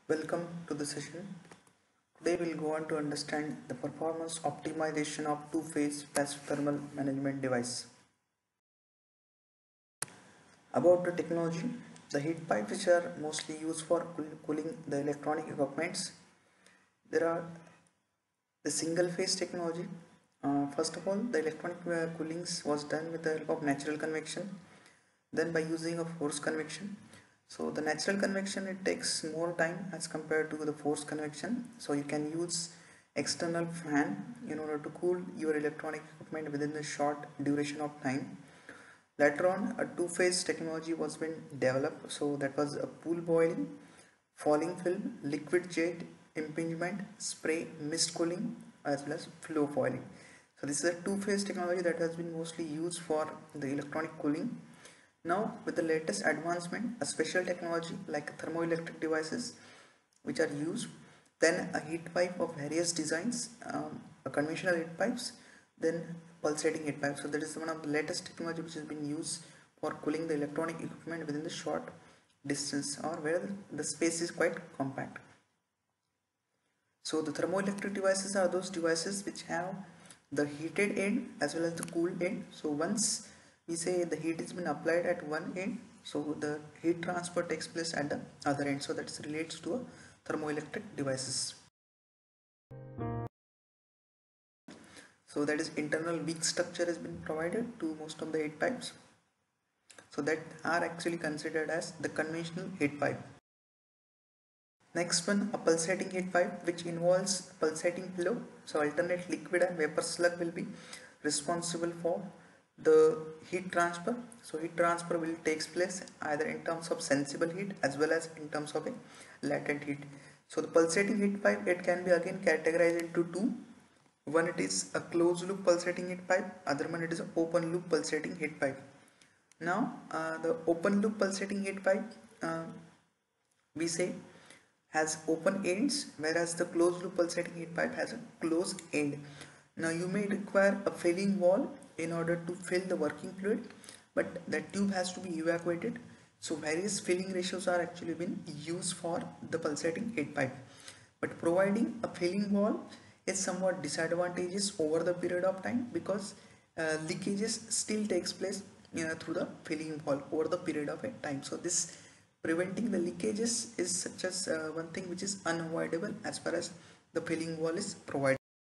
Welcome to the session. Today we'll go on to understand the performance optimization of two-phase passive thermal management device. About the technology, the heat pipes which are mostly used for cooling the electronic equipments. There are the single phase technology. First of all, the electronic coolings was done with the help of natural convection, then by using a forced convection. So the natural convection, it takes more time as compared to the forced convection, so you can use external fan in order to cool your electronic equipment within the short duration of time. Later on, a two-phase technology was been developed, so that was a pool boiling, falling film, liquid jet impingement, spray, mist cooling, as well as flow foiling. So this is a two-phase technology that has been mostly used for the electronic cooling. Now, with the latest advancement, a special technology like thermoelectric devices which are used, then a heat pipe of various designs, a conventional heat pipes, then pulsating heat pipes. So that is one of the latest technology which has been used for cooling the electronic equipment within the short distance or where the space is quite compact. So the thermoelectric devices are those devices which have the heated end as well as the cooled end. So once we say the heat has been applied at one end, so the heat transfer takes place at the other end. So that relates to a thermoelectric devices. So that is internal weak structure has been provided to most of the heat pipes. So that are actually considered as the conventional heat pipe. Next one, a pulsating heat pipe which involves pulsating flow. So alternate liquid and vapor slug will be responsible for the heat transfer. So heat transfer will takes place either in terms of sensible heat as well as in terms of a latent heat. So the pulsating heat pipe, it can be again categorized into two. One, it is a closed loop pulsating heat pipe, other one it is an open loop pulsating heat pipe. Now the open loop pulsating heat pipe, we say, has open ends, whereas the closed loop pulsating heat pipe has a closed end. Now you may require a filling wall in order to fill the working fluid, but that tube has to be evacuated. So various filling ratios are actually been used for the pulsating heat pipe, but providing a filling wall is somewhat disadvantageous over the period of time because leakages still takes place through the filling wall over the period of a time. So this preventing the leakages is such as one thing which is unavoidable as far as the filling wall is provided.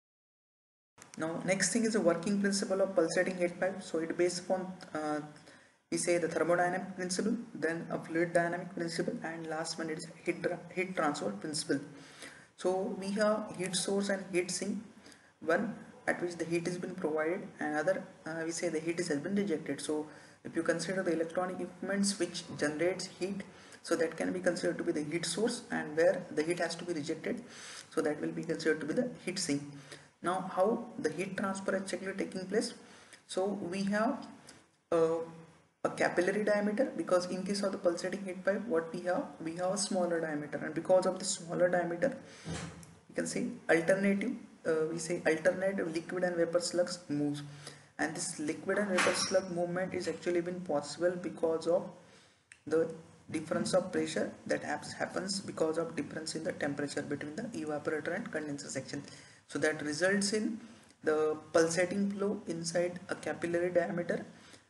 Now next thing is a working principle of pulsating heat pipe. So it based upon we say the thermodynamic principle, then a fluid dynamic principle, and last one is heat transfer principle. So we have heat source and heat sink, one at which the heat has been provided, and other we say the heat has been rejected. So if you consider the electronic equipments which generates heat, so that can be considered to be the heat source, and where the heat has to be rejected, so that will be considered to be the heat sink. Now how the heat transfer actually taking place? So we have uh, a capillary diameter, because in case of the pulsating heat pipe, what we have a smaller diameter, and because of the smaller diameter, you can see alternative we say alternative liquid and vapor slugs moves, and this liquid and vapor slug movement is actually been possible because of the difference of pressure that happens because of difference in the temperature between the evaporator and condenser section. So that results in the pulsating flow inside a capillary diameter,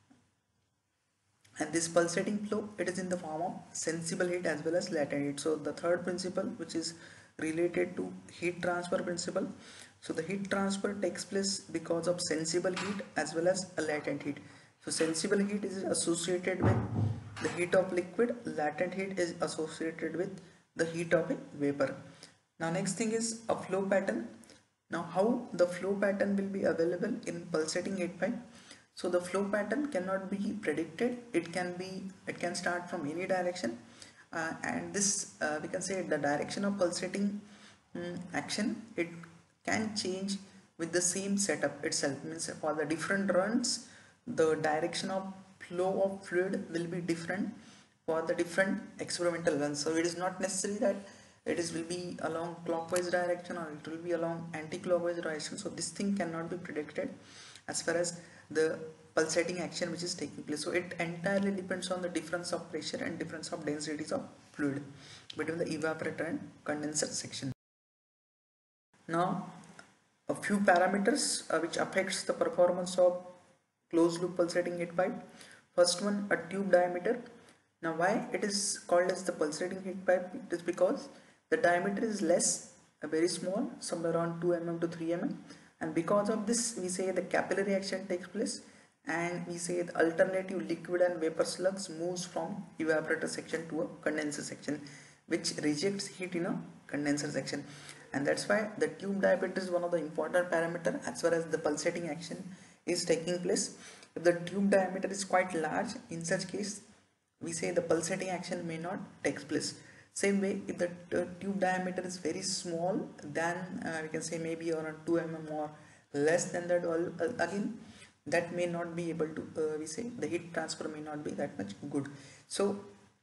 and this pulsating flow, it is in the form of sensible heat as well as latent heat. So the third principle, which is related to heat transfer principle, so the heat transfer takes place because of sensible heat as well as a latent heat. So sensible heat is associated with the heat of liquid, latent heat is associated with the heat of a vapor. Now next thing is a flow pattern. Now how the flow pattern will be available in pulsating heat pipe? So the flow pattern cannot be predicted. It can start from any direction, and this we can say the direction of pulsating action, it can change with the same setup itself. Means for the different runs, the direction of flow of fluid will be different for the different experimental runs. So it is not necessary that will be along clockwise direction or it will be along anti-clockwise direction. So this thing cannot be predicted as far as the pulsating action which is taking place. So it entirely depends on the difference of pressure and difference of densities of fluid between the evaporator and condenser section. Now a few parameters which affects the performance of closed loop pulsating heat pipe. First one, a tube diameter. Now why it is called as the pulsating heat pipe? It is because the diameter is less, very small, somewhere around 2 mm to 3 mm, and because of this we say the capillary action takes place, and we say the alternative liquid and vapor slugs moves from evaporator section to a condenser section, which rejects heat in a condenser section. And that's why the tube diameter is one of the important parameter as far as the pulsating action is taking place. If the tube diameter is quite large, in such case we say the pulsating action may not take place. Same way, if the tube diameter is very small, then we can say maybe around 2 mm or less than that, again that may not be able to we say the heat transfer may not be that much good. So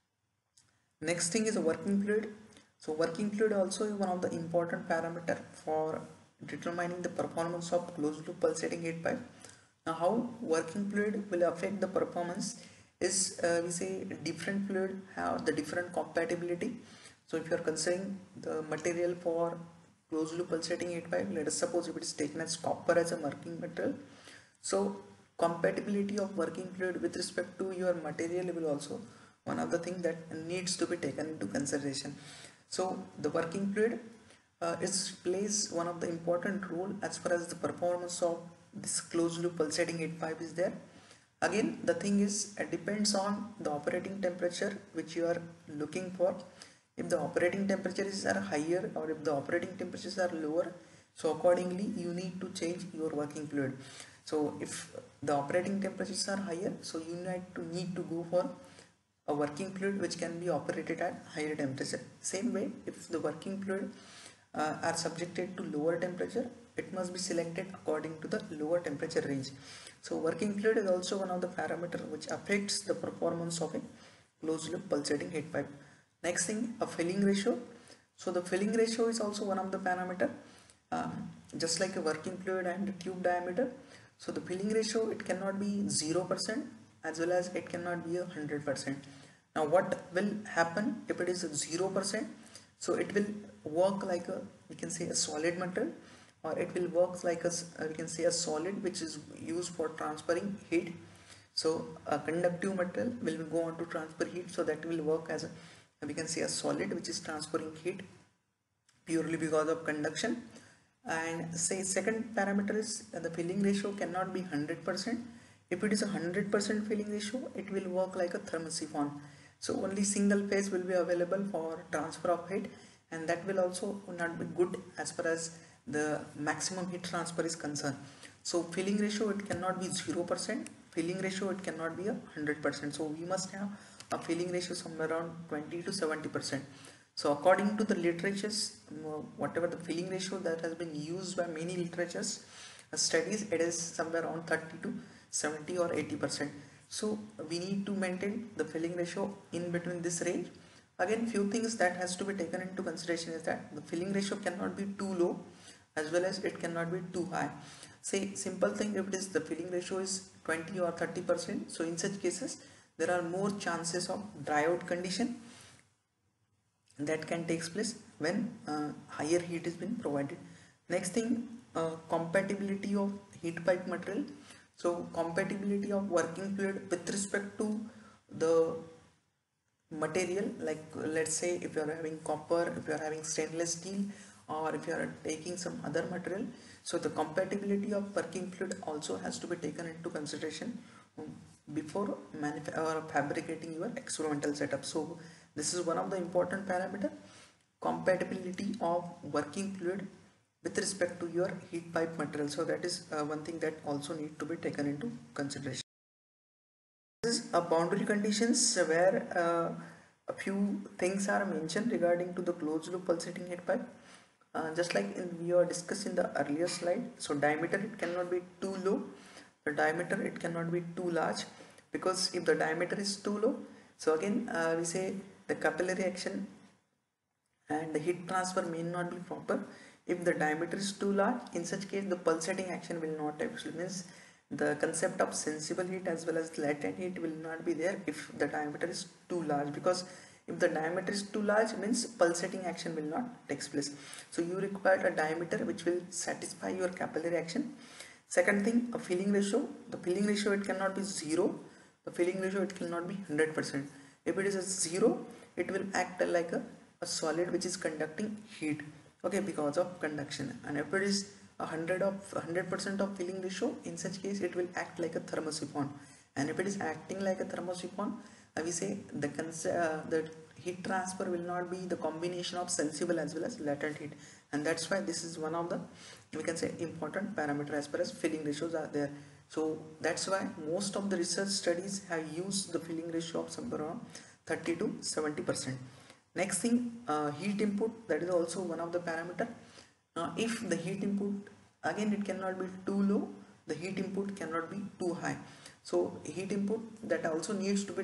next thing is a working fluid. So working fluid also is one of the important parameter for determining the performance of closed loop pulsating heat pipe. Now how working fluid will affect the performance is we say different fluid have the different compatibility. So if you are considering the material for closed loop pulsating heat pipe, let us suppose if it is taken as copper as a working material. So compatibility of working fluid with respect to your material will also one of the things that needs to be taken into consideration. So the working fluid plays one of the important role as far as the performance of this closed loop pulsating heat pipe is there. Again the thing is it depends on the operating temperature which you are looking for. If the operating temperatures are higher or if the operating temperatures are lower, so accordingly you need to change your working fluid. So if the operating temperatures are higher, so you need to go for a working fluid which can be operated at higher temperature. Same way, if the working fluid are subjected to lower temperature, it must be selected according to the lower temperature range. So working fluid is also one of the parameters which affects the performance of a closed loop pulsating heat pipe. Next thing, a filling ratio. So the filling ratio is also one of the parameter, just like a working fluid and a tube diameter. So the filling ratio, it cannot be 0% as well as it cannot be 100%. Now what will happen if it is 0%? So it will work like a, we can say a solid material, or it will work like a, we can say a solid which is used for transferring heat. So a conductive material will go on to transfer heat, so that will work as a, we can say a solid which is transferring heat purely because of conduction. And say second parameter is the filling ratio cannot be 100%. If it is a 100% filling ratio, it will work like a thermosiphon. So only single phase will be available for transfer of heat, and that will also not be good as far as the maximum heat transfer is concerned. So filling ratio, it cannot be 0%. Filling ratio, it cannot be 100%. So we must have a filling ratio somewhere around 20 to 70%. So according to the literatures, whatever the filling ratio that has been used by many literatures studies, it is somewhere around 30 to 70 or 80%. So we need to maintain the filling ratio in between this range. Again, few things that has to be taken into consideration is that the filling ratio cannot be too low as well as it cannot be too high. Say simple thing, if it is the filling ratio is 20 or 30%, so in such cases there are more chances of dry out condition that can take place when higher heat is being provided. Next thing, compatibility of heat pipe material. So compatibility of working fluid with respect to the material, like let's say if you are having copper, if you are having stainless steel, or if you are taking some other material, so the compatibility of working fluid also has to be taken into consideration before fabricating your experimental setup. So this is one of the important parameter, compatibility of working fluid with respect to your heat pipe material. So that is one thing that also need to be taken into consideration. This is a boundary conditions where a few things are mentioned regarding to the closed loop pulsating heat pipe. Just like we have discussed in the earlier slide, so diameter it cannot be too low, the diameter it cannot be too large, because if the diameter is too low, so again we say the capillary action and the heat transfer may not be proper. If the diameter is too large, in such case the pulsating action will not actually, means the concept of sensible heat as well as latent heat will not be there if the diameter is too large, because if the diameter is too large means pulsating action will not take place. So you require a diameter which will satisfy your capillary action. Second thing, a filling ratio. The filling ratio, it cannot be 0. The filling ratio, it cannot be 100%. If it is a 0, it will act like a solid which is conducting heat, okay, because of conduction. And if it is 100% of filling ratio, in such case it will act like a thermosiphon. And if it is acting like a thermosiphon, we say the heat transfer will not be the combination of sensible as well as latent heat, and that's why this is one of the, we can say, important parameter as far as filling ratios are there. So that's why most of the research studies have used the filling ratio of somewhere around 30 to 70%. Next thing, heat input, that is also one of the parameter. Now if the heat input, again it cannot be too low, the heat input cannot be too high. So heat input, that also needs to be.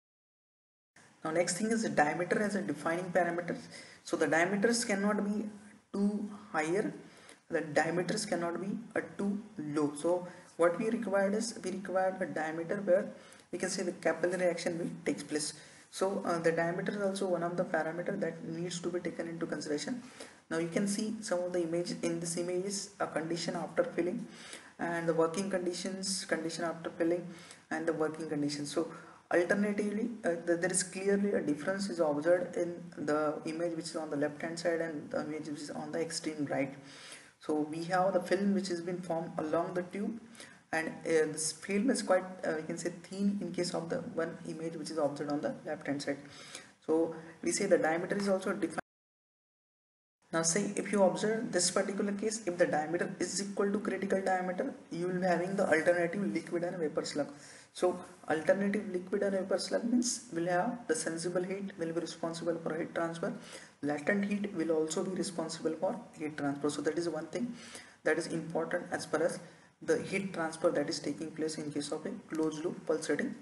Now next thing is the diameter as a defining parameter. So the diameters cannot be too higher, the diameters cannot be too low. So what we required is, we required a diameter where we can say the capillary action will take place. So the diameter is also one of the parameter that needs to be taken into consideration. Now you can see some of the image. In this image is a condition after filling, and the working conditions, condition after filling, and the working conditions. So alternatively, there is clearly a difference is observed in the image which is on the left hand side and the image which is on the extreme right. So we have the film which has been formed along the tube, and this film is quite we can say thin in case of the one image which is observed on the left hand side. So we say the diameter is also defined. Now say if you observe this particular case, if the diameter is equal to critical diameter, you will be having the alternative liquid and vapor slug. So alternative liquid and vapor slug means will have the sensible heat will be responsible for heat transfer. Latent heat will also be responsible for heat transfer. So that is one thing that is important as far as the heat transfer that is taking place in case of a closed loop pulsating.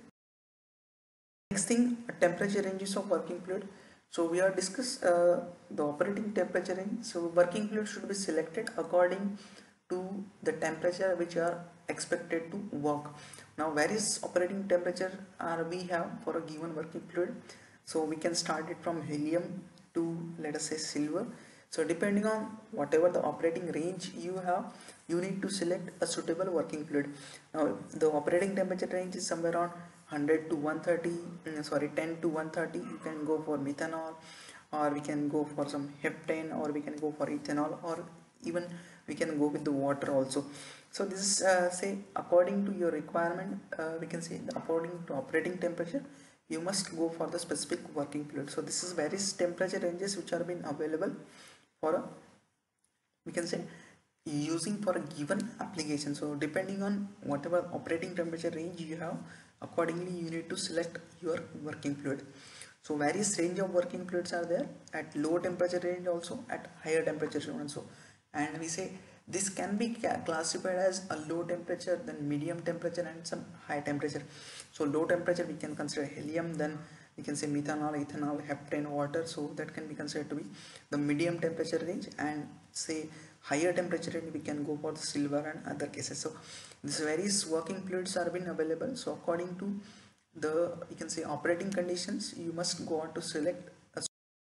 Next thing, temperature ranges of working fluid. So we are discuss the operating temperature range. So working fluid should be selected according to the temperature which are expected to work. Now various operating temperature we have for a given working fluid. So we can start it from helium to, let us say, silver. So depending on whatever the operating range you have, you need to select a suitable working fluid. Now the operating temperature range is somewhere around 100 to 130, sorry, 10 to 130. You can go for methanol, or we can go for some heptane, or we can go for ethanol, or even we can go with the water also. So this is say according to your requirement, we can say according to operating temperature, you must go for the specific working fluid. So this is various temperature ranges which are being available for a, we can say, using for a given application. So depending on whatever operating temperature range you have, accordingly you need to select your working fluid. So various range of working fluids are there at low temperature range, also at higher temperature also. And we say this can be classified as a low temperature, then medium temperature, and some high temperature. So low temperature we can consider helium, then we can say methanol, ethanol, heptane, water. So that can be considered to be the medium temperature range, and say higher temperature range we can go for the silver and other cases. So these various working fluids are being available. So according to the, you can say, operating conditions, you must go on to select a.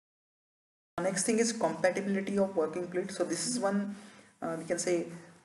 Next thing is compatibility of working fluid. So this is one we can say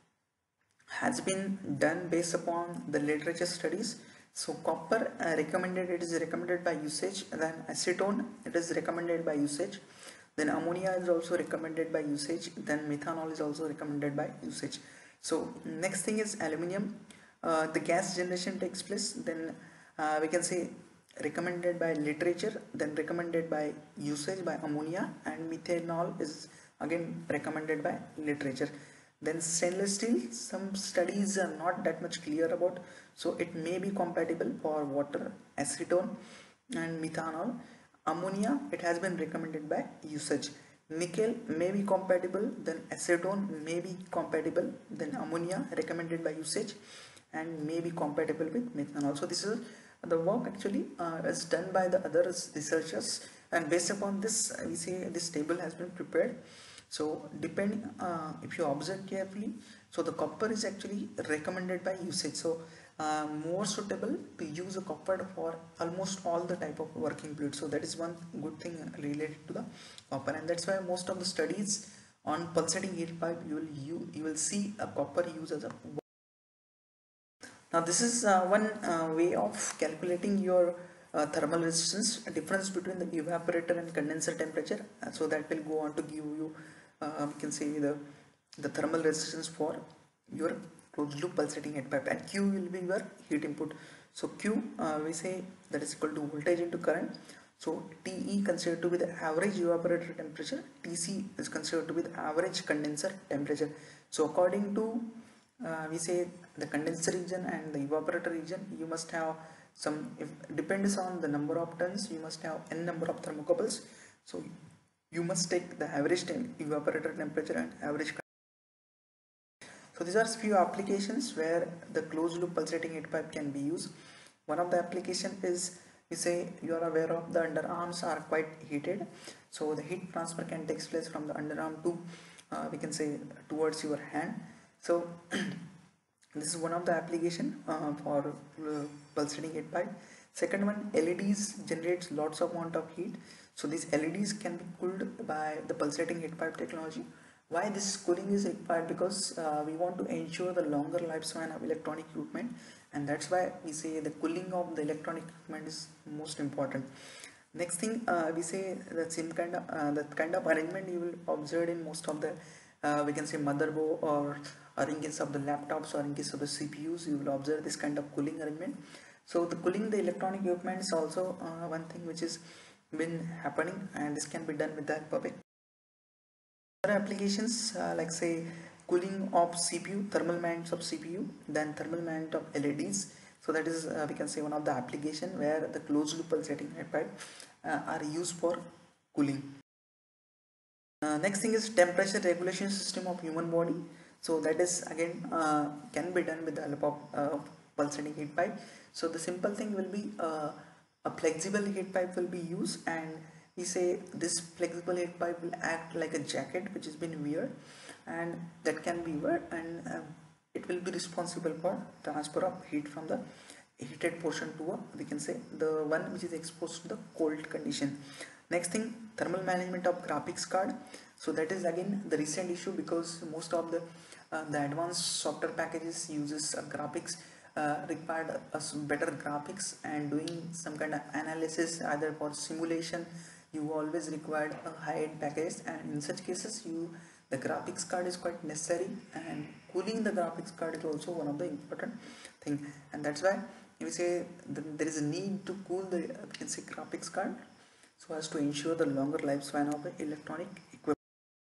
has been done based upon the literature studies. So copper recommended, it is recommended by usage. Then acetone, it is recommended by usage. Then ammonia is also recommended by usage. Then methanol is also recommended by usage. So next thing is aluminium. The gas generation takes place. Then we can say recommended by literature, then recommended by usage by ammonia, and methanol is again recommended by literature. Then stainless steel, some studies are not that much clear about, so it may be compatible for water, acetone and methanol. Ammonia, it has been recommended by usage. Nickel may be compatible, then acetone may be compatible, then ammonia recommended by usage, and may be compatible with methanol. So this is the work actually is done by the other researchers, and based upon this we say this table has been prepared. So depending, if you observe carefully, so the copper is actually recommended by usage. So more suitable to use a copper for almost all the type of working fluid. So that is one good thing related to the copper, and that's why most of the studies on pulsating heat pipe you will see a copper used as a. Now this is one way of calculating your thermal resistance, difference between the evaporator and condenser temperature. So that will go on to give you, we can say, the thermal resistance for your closed loop pulsating heat pipe, and Q will be your heat input. So Q, we say that is equal to voltage into current. So TE considered to be the average evaporator temperature, TC is considered to be the average condenser temperature. So according to we say the condenser region and the evaporator region, you must have some, if depends on the number of turns, you must have n number of thermocouples. So you must take the average evaporator temperature and average. So these are few applications where the closed loop pulsating heat pipe can be used. One of the application is, we say, you are aware of the underarms are quite heated, so the heat transfer can take place from the underarm to we can say towards your hand. So this is one of the application for pulsating heat pipe. Second one, LEDs generates lots of amount of heat, so these LEDs can be cooled by the pulsating heat pipe technology. Why this cooling is required? Because we want to ensure the longer lifespan of electronic equipment, and that's why we say the cooling of the electronic equipment is most important. Next thing, we say that same kind of that kind of arrangement you will observe in most of the we can say motherboard, or in case of the laptops, or in case of the CPUs, you will observe this kind of cooling arrangement. So the cooling the electronic equipment is also one thing which is been happening, and this can be done with the help of it. Other applications like say cooling of CPU, thermal management of CPU, then thermal management of LEDs. So that is we can say one of the application where the closed loop pulsating heat pipe are used for cooling. Next thing is temperature regulation system of human body. So that is again can be done with the help of pulsating heat pipe. So the simple thing will be a flexible heat pipe will be used, and we say this flexible heat pipe will act like a jacket which has been wear, and that can be wear, and it will be responsible for transfer of heat from the heated portion to a, we can say, the one which is exposed to the cold condition. Next thing, thermal management of graphics card. So that is again the recent issue, because most of the advanced software packages uses graphics required better graphics, and doing some kind of analysis either for simulation you always required a high-end package, and in such cases the graphics card is quite necessary, and cooling the graphics card is also one of the important thing, and that's why we say there is a need to cool the we can say graphics card, so as to ensure the longer lifespan of the electronic equipment.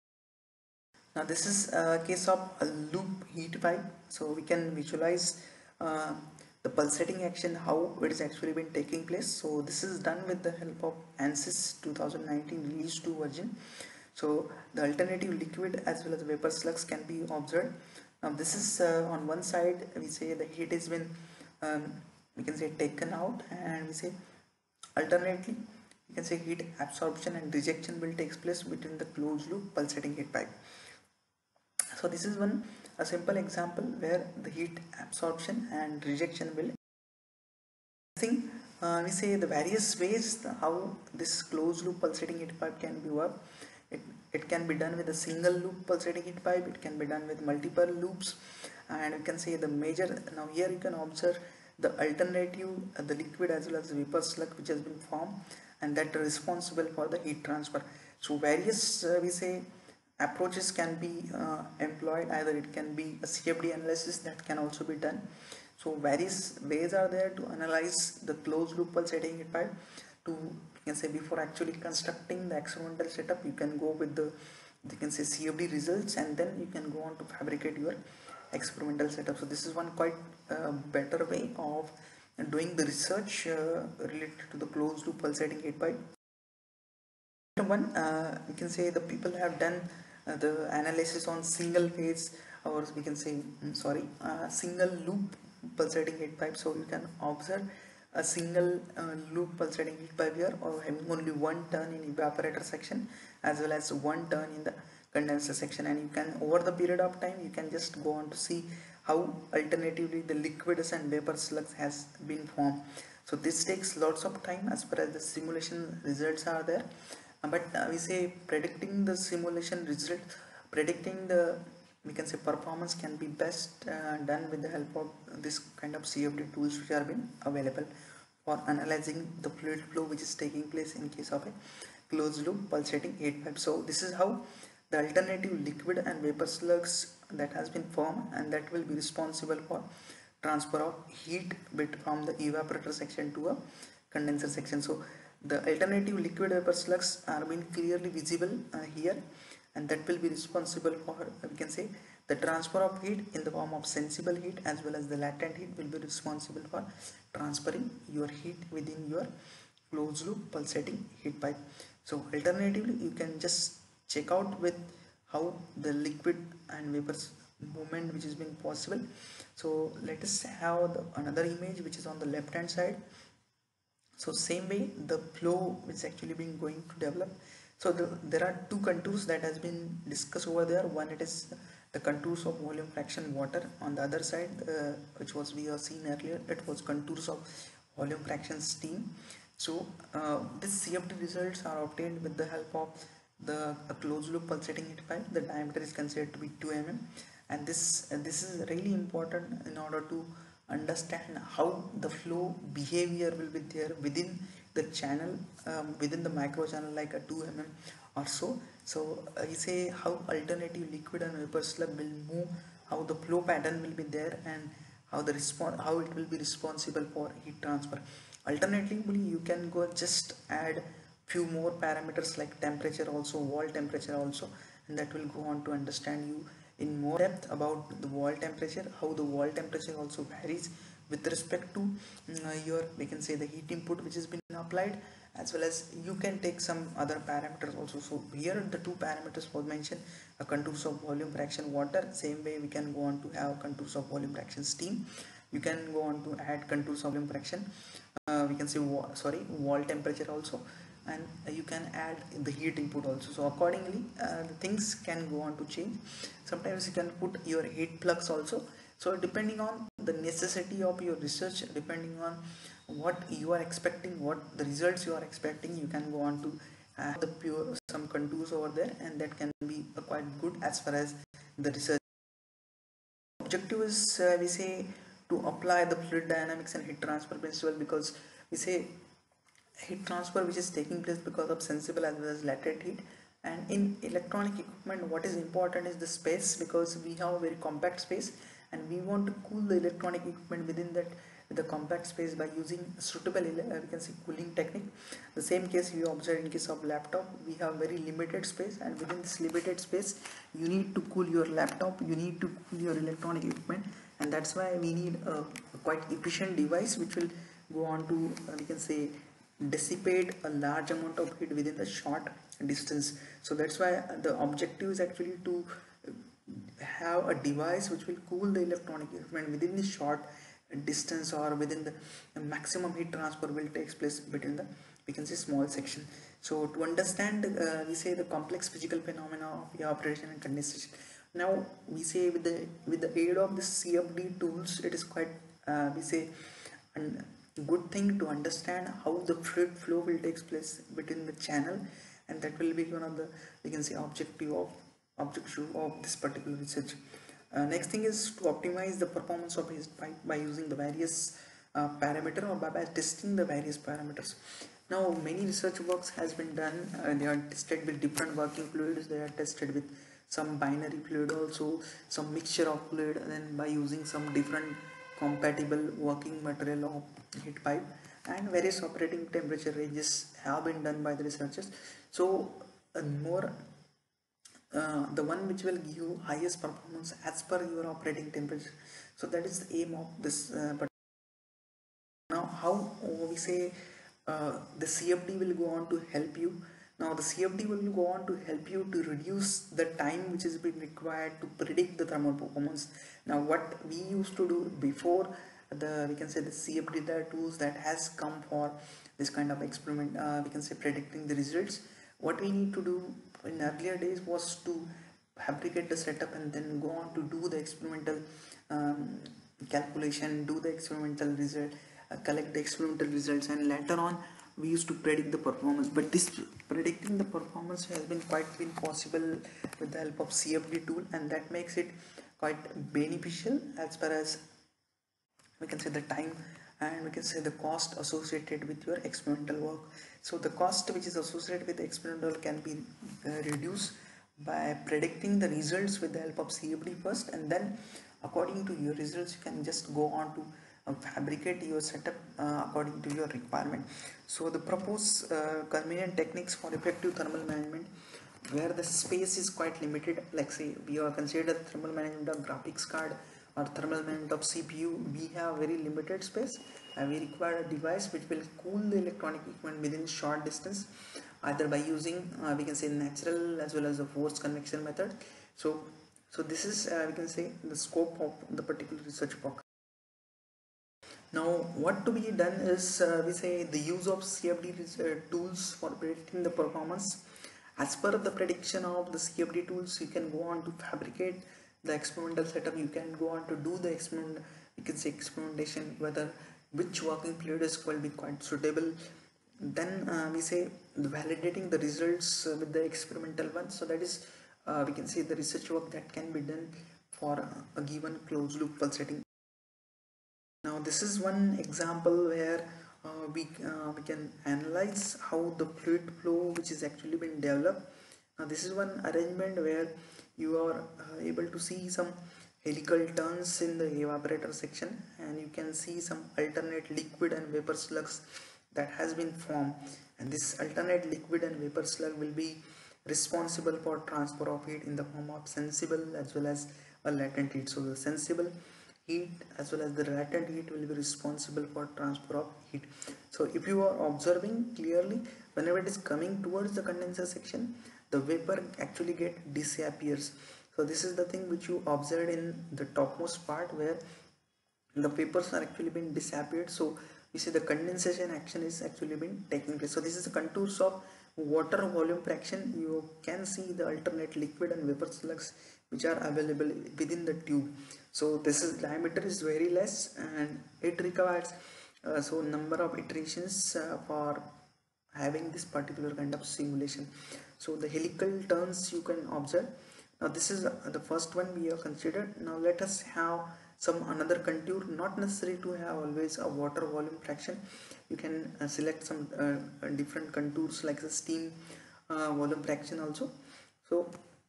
Now this is a case of a loop heat pipe, so we can visualize the pulsating action, how it is actually been taking place. So this is done with the help of ANSYS 2019 release 2 version. So the alternative liquid as well as vapor slugs can be observed. Now this is on one side we say the heat has been we can say taken out, and we say alternately you can say heat absorption and rejection will take place between the closed loop pulsating heat pipe. So this is one a simple example where the heat absorption and rejection will think we say the various ways how this closed loop pulsating heat pipe can be worked. It can be done with a single loop pulsating heat pipe, it can be done with multiple loops, and you can say the major, now here you can observe the alternative the liquid as well as the vapor slug which has been formed, and that are responsible for the heat transfer. So various we say approaches can be employed, either it can be a CFD analysis that can also be done. So various ways are there to analyze the closed loop pulsating heat pipe. To you can say before actually constructing the experimental setup, you can go with the you can say CFD results, and then you can go on to fabricate your experimental setup. So this is one quite better way of doing the research related to the closed loop pulsating heat pipe. One we can say the people have done the analysis on single phase, or we can say single loop pulsating heat pipe. So you can observe a single loop pulsating heat pipe here, or having only one turn in evaporator section as well as one turn in the condenser section, and you can, over the period of time, you can just go on to see how alternatively the liquids and vapor slugs has been formed. So this takes lots of time as far as the simulation results are there. But we say predicting the simulation result, predicting the, we can say, performance can be best done with the help of this kind of CFD tools which are been available for analyzing the fluid flow which is taking place in case of a closed loop pulsating heat pipe. So this is how the alternative liquid and vapor slugs that has been formed, and that will be responsible for transfer of heat bit from the evaporator section to a condenser section. So the alternative liquid vapor slugs are being clearly visible here, and that will be responsible for, we can say, the transfer of heat in the form of sensible heat, as well as the latent heat will be responsible for transferring your heat within your closed loop pulsating heat pipe. So alternatively, you can just check out with how the liquid and vapors movement which is being possible. So let us have another image which is on the left hand side. So same way the flow is actually being going to develop. So there are two contours that has been discussed over there. One, it is the contours of volume fraction water. On the other side, which was we have seen earlier, it was contours of volume fraction steam. So this CFD results are obtained with the help of the closed loop pulsating heat pipe. The diameter is considered to be 2 mm, and this is really important in order to understand how the flow behavior will be there within the channel, within the macro channel, like a 2 mm or so. So you say how alternative liquid and vapor slug will move, how the flow pattern will be there, and how the response, how it will be responsible for heat transfer. Alternatively, you can go just add few more parameters like temperature also, wall temperature also, and that will go on to understand you in more depth about the wall temperature, how the wall temperature also varies with respect to your, we can say, the heat input which has been applied, as well as you can take some other parameters also. So here the two parameters was mentioned, contours of volume fraction water. Same way we can go on to have contours of volume fraction steam. You can go on to add contours of volume fraction, we can say wall temperature also, and you can add the heat input also. So accordingly the things can go on to change. Sometimes you can put your heat flux also. So depending on the necessity of your research, depending on what you are expecting, what the results you are expecting, you can go on to have the pure some contours over there, and that can be quite good as far as the research. Objective is we say to apply the fluid dynamics and heat transfer principle, because we say heat transfer which is taking place because of sensible as well as latent heat. And in electronic equipment, what is important is the space, because we have a very compact space and we want to cool the electronic equipment within that, the compact space, by using suitable we can say cooling technique. The same case you observe in case of laptop, we have very limited space, and within this limited space you need to cool your laptop, you need to cool your electronic equipment, and that's why we need a quite efficient device which will go on to we can say dissipate a large amount of heat within the short distance. So that's why the objective is actually to have a device which will cool the electronic equipment within the short distance, or within the maximum heat transfer will takes place between the, we can say, small section. So to understand we say the complex physical phenomena of evaporation and condensation, now we say with the aid of the CFD tools, it is quite we say good thing to understand how the fluid flow will takes place between the channel, and that will be one of the, we can say, objective of this particular research. Next thing is to optimize the performance of his pipe by using the various parameter, or by testing the various parameters. Now many research works has been done, they are tested with different working fluids, they are tested with some binary fluid also, some mixture of fluid, and then by using some different compatible working material of heat pipe, and various operating temperature ranges have been done by the researchers. So more the one which will give you highest performance as per your operating temperature. So that is the aim of this but now how we say the CFD will go on to help you. Now the CFD will go on to help you to reduce the time which is being required to predict the thermal performance. Now what we used to do before, the, we can say, the CFD, the tools that has come for this kind of experiment, we can say predicting the results, what we need to do in earlier days was to fabricate the setup and then go on to do the experimental um, calculation, do the experimental result, collect the experimental results, and later on we used to predict the performance. But this predicting the performance has been quite been possible with the help of CFD tool, and that makes it quite beneficial as far as we can say the time, and we can say the cost associated with your experimental work. So the cost which is associated with the experimental can be reduced by predicting the results with the help of CFD first, and then according to your results you can just go on to fabricate your setup according to your requirement. So the proposed convenient techniques for effective thermal management, where the space is quite limited, like say we are considered thermal management of graphics card or thermal management of CPU, we have very limited space and we require a device which will cool the electronic equipment within short distance, either by using we can say natural as well as the forced convection method. So this is we can say the scope of the particular research work. Now what to be done is we say the use of CFD tools for predicting the performance. As per the prediction of the CFD tools, you can go on to fabricate the experimental setup, you can go on to do the experiment, you can say experimentation, whether which working period is will be quite suitable. Then we say validating the results with the experimental one. So that is we can say the research work that can be done for a given closed loop pulsating. Now this is one example where we can analyze how the fluid flow which is actually been developed. Now this is one arrangement where you are able to see some helical turns in the evaporator section, and you can see some alternate liquid and vapor slugs that has been formed, and this alternate liquid and vapor slug will be responsible for transfer of heat in the form of sensible as well as a latent heat. So the sensible heat as well as the latent heat will be responsible for transfer of heat. So if you are observing clearly, whenever it is coming towards the condenser section, the vapor actually get disappears. So this is the thing which you observed in the topmost part, where the vapors are actually being disappeared. So you see the condensation action is actually been taking place. So this is the contours of water volume fraction. You can see the alternate liquid and vapor slugs which are available within the tube. So this is diameter is very less, and it requires so number of iterations for having this particular kind of simulation. So the helical turns you can observe. Now this is the first one we have considered. Now let us have some another contour, not necessary to have always a water volume fraction. You can select some different contours like the steam volume fraction also. So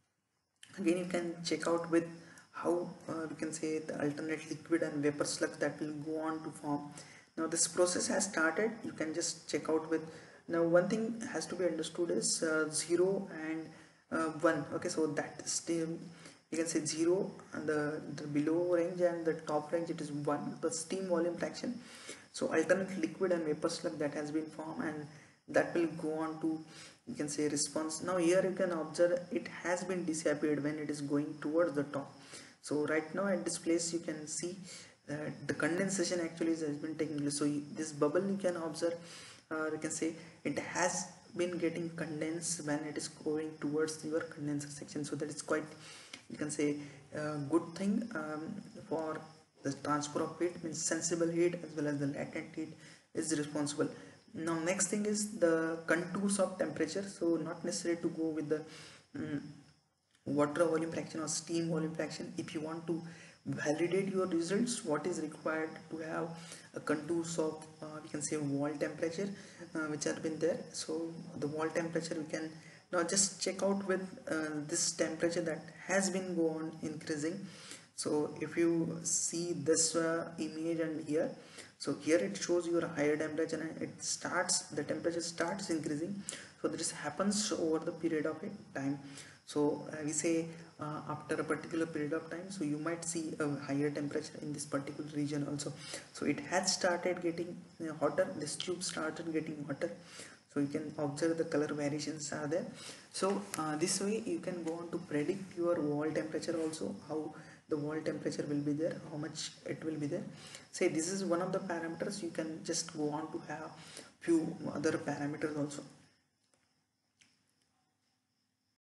again you can check out with how we can say the alternate liquid and vapor slug that will go on to form. Now this process has started, you can just check out with. Now one thing has to be understood is 0 and 1. Okay, so that steam, you can say 0 and the below range, and the top range it is 1, the steam volume fraction. So alternate liquid and vapor slug that has been formed, and that will go on to, you can say, response. Now here you can observe it has been disappeared when it is going towards the top. So right now at this place you can see that the condensation actually has been taking place. So this bubble you can observe, you can say it has been getting condensed when it is going towards your condenser section. So that is quite, you can say, good thing for the transfer of heat, means sensible heat as well as the latent heat is responsible. Now next thing is the contours of temperature. So not necessary to go with the water volume fraction or steam volume fraction. If you want to validate your results, what is required to have a contours of we can say wall temperature which have been there. So the wall temperature we can now just check out with this temperature that has been go on increasing. So if you see this image and here, so here it shows your higher temperature and it starts, the temperature starts increasing. So this happens over the period of a time. So we say after a particular period of time, so you might see a higher temperature in this particular region also. So it has started getting hotter, this tube started getting hotter. So you can observe the color variations are there. So this way you can go on to predict your wall temperature also, how the wall temperature will be there, how much it will be there. Say this is one of the parameters. You can just go on to have few other parameters also.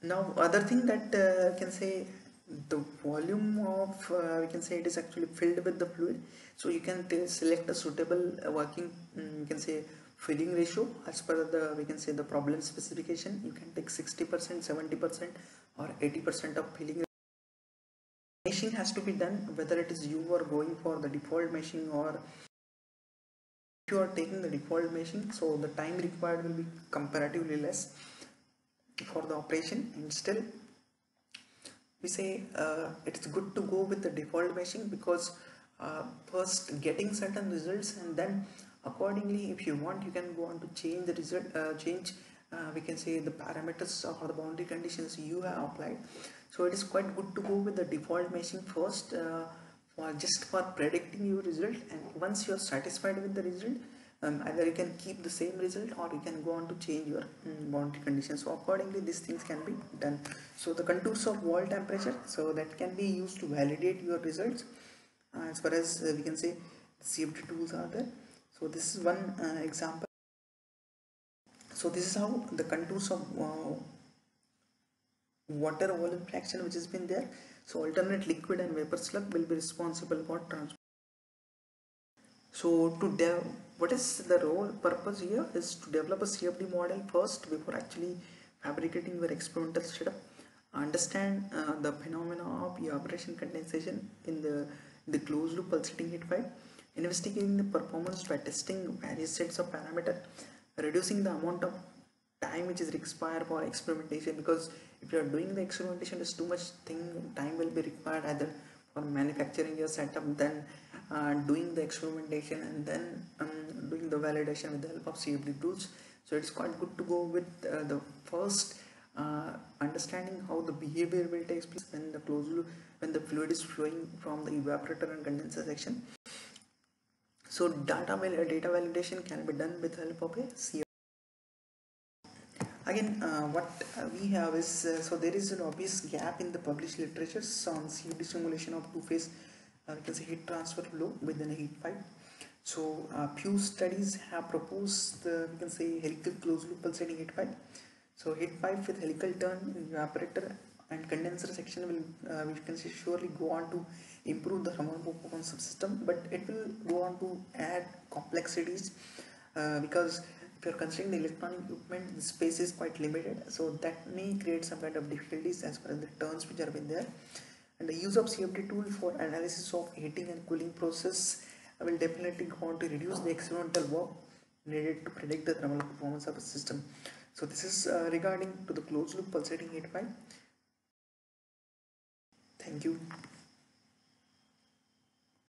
Now other thing that we can say, the volume of we can say it is actually filled with the fluid, so you can select a suitable working you can say filling ratio as per the we can say the problem specification. You can take 60%, 70% or 80% of filling. Meshing has to be done whether it is you are going for the default meshing, or if you are taking the default meshing, so the time required will be comparatively less for the operation. And still we say it's good to go with the default meshing, because first getting certain results, and then accordingly if you want you can go on to change the result, change we can say the parameters or the boundary conditions you have applied. So it is quite good to go with the default meshing first, for just for predicting your result, and once you are satisfied with the result, either you can keep the same result or you can go on to change your boundary conditions. So accordingly these things can be done. So the contours of wall temperature, so that can be used to validate your results as far as we can say CFD tools are there. So this is one example. So this is how the contours of water volume fraction which has been there. So alternate liquid and vapor slug will be responsible for transport. So to what is the role purpose here is to develop a CFD model first before actually fabricating your experimental setup. Understand the phenomena of evaporation condensation in the closed loop pulsating heat pipe, investigating the performance by testing various sets of parameters, reducing the amount of time which is required for experimentation, because if you are doing the experimentation there's too much time will be required either for manufacturing your setup, then doing the experimentation, and then doing the validation with the help of CFD tools. So it's quite good to go with the first understanding how the behavior will take place when the closed loop, when the fluid is flowing from the evaporator and condenser section. So data validation can be done with the help of a CFD. Again, what we have is so there is an obvious gap in the published literature on CFD simulation of two-phase we can say heat transfer flow within a heat pipe. So few studies have proposed we can say helical closed loop pulsating heat pipe. So heat pipe with helical turn, evaporator and condenser section will we can say surely go on to improve the thermal performance of system, but it will go on to add complexities because if you are considering the electronic equipment, the space is quite limited, so that may create some kind of difficulties as far as the turns which are been there. And the use of CFD tool for analysis of heating and cooling process will definitely go on to reduce the experimental work needed to predict the thermal performance of a system. So this is regarding to the closed loop pulsating heat pipe. Thank you.